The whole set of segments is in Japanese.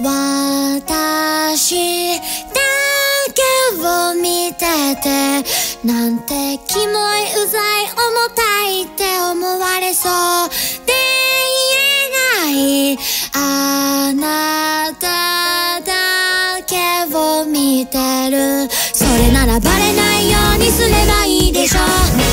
私だけを見ててなんてキモいうざい重たいって思われそうで言えないあなただけを見てるそれならバレないようにすればいいでしょ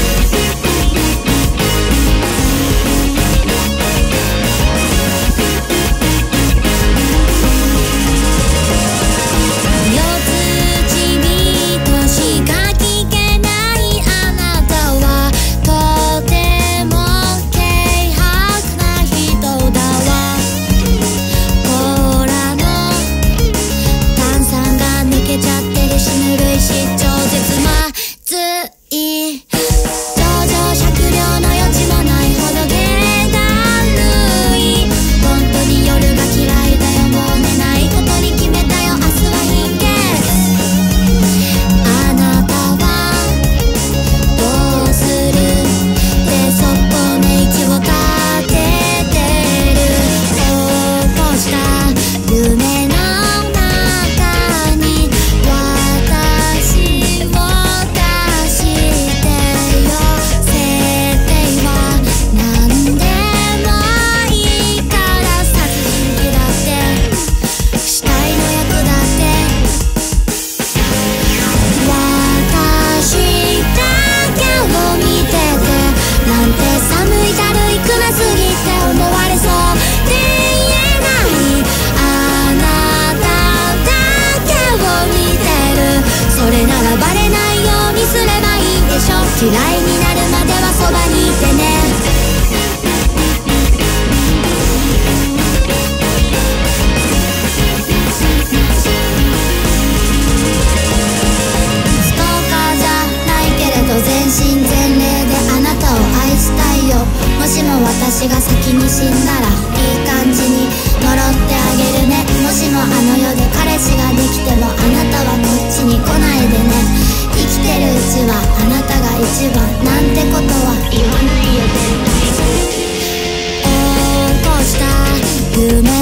嫌いになるまではそばにいてねストーカーじゃないけれど全身全霊であなたを愛したいよもしも私が先に死んだらいい感じに呪ってあげるねもしもあの世で彼氏ができてもあなたはこっちに来ないでね生きてるうちはあなたが一番なんてことは言わないよ絶対起こした夢